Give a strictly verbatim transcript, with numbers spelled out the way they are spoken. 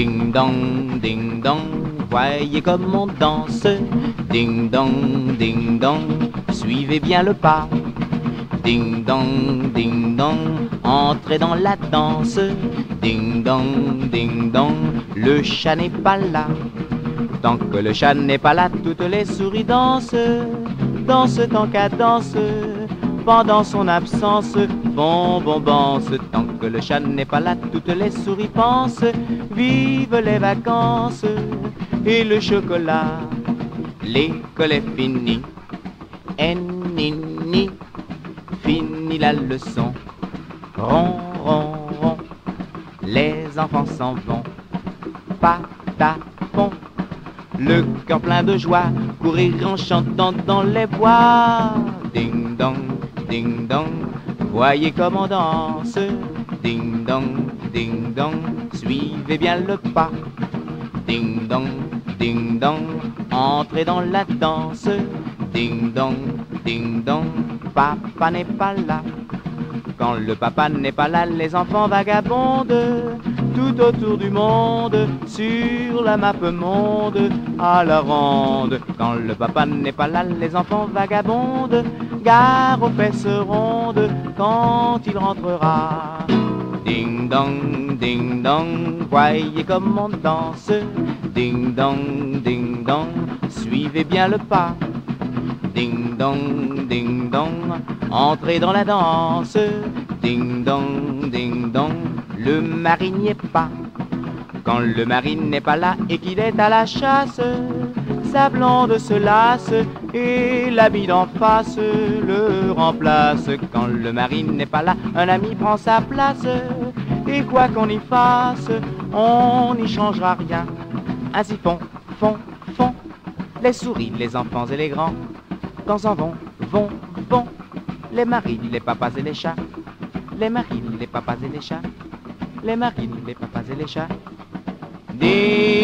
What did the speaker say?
Ding dong, ding dong, voyez comme on danse. Ding dong, ding dong, suivez bien le pas. Ding dong, ding dong, entrez dans la danse. Ding dong, ding dong, le chat n'est pas là. Tant que le chat n'est pas là, toutes les souris dansent. Dansent en cadence, pendant son absence, bon bon bombance. Tant que le chat n'est pas là, toutes les souris pensent. Vive les vacances et le chocolat. L'école est finie, ennini, fini la leçon. Ron, ron, ron, les enfants s'en vont. Patapon, le cœur plein de joie, courir en chantant dans les bois. Ding dong, ding dong, voyez comme on danse. Ding dong, ding dong, suivez bien le pas. Ding dong, ding dong, entrez dans la danse. Ding dong, ding dong, papa n'est pas là. Quand le papa n'est pas là, les enfants vagabondent tout autour du monde, sur la map monde, à la ronde. Quand le papa n'est pas là, les enfants vagabondent, gare aux fesses rondes, quand il rentrera. Ding dong, ding dong, voyez comme on danse. Ding dong, ding dong, suivez bien le pas. Ding dong, ding dong, entrez dans la danse. Ding dong, ding dong, le mari n'y est pas. Quand le mari n'est pas là et qu'il est à la chasse, sa blonde se lasse et l'ami d'en face le remplace. Quand le mari n'est pas là, un ami prend sa place. Et quoi qu'on y fasse, on n'y changera rien. Ainsi font, font, font les souris, les enfants et les grands. Quand s'en vont, vont, vont les maris, les papas et les chats. Les maris, les papas et les chats. Les maris, les papas et les chats. Des